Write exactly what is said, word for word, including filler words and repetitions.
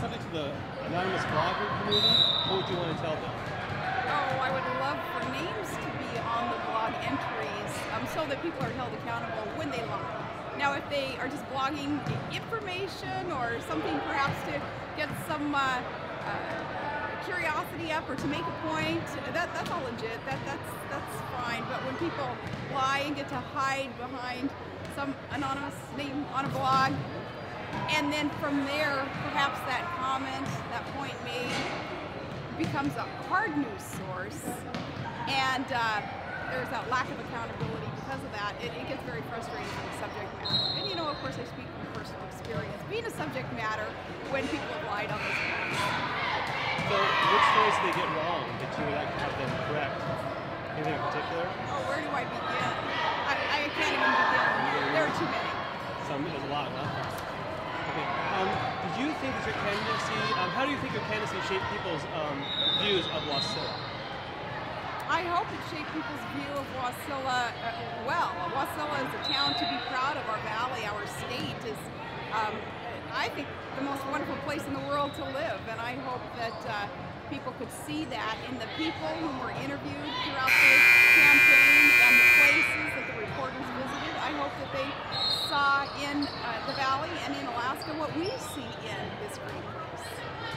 something to the anonymous blogger community, what would you want to tell them? Oh, I would love for names to be on the blog entries um, so that people are held accountable when they lie. Now, if they are just blogging information or something perhaps to get some uh, uh, curiosity up or to make a point, that, that's all legit. That, that's, that's fine. But when people lie and get to hide behind some anonymous name on a blog, and then from there, perhaps that comment, that point made, becomes a hard news source, and uh, there's that lack of accountability because of that. It, it gets very frustrating for the subject matter. And you know, of course, I speak from personal experience. Being a subject matter when people have lied on this point. So, which stories do they get wrong that you would like to have them correct? Anything in particular? Oh, where do I begin? I, I can't even begin. There are too many. Some, there's a lot, huh? Okay. Um, did you think that your candidacy, um, how do you think your candidacy shaped people's um, views of Wasilla? I hope it shaped people's view of Wasilla uh, well. Wasilla is a town to be proud of. Our valley, our state is, um, I think, the most wonderful place in the world to live. And I hope that uh, people could see that in the people who were interviewed throughout the campaign and the places that the reporters visited. I hope that they saw in uh, the valley and in Alaska what we see in this great place.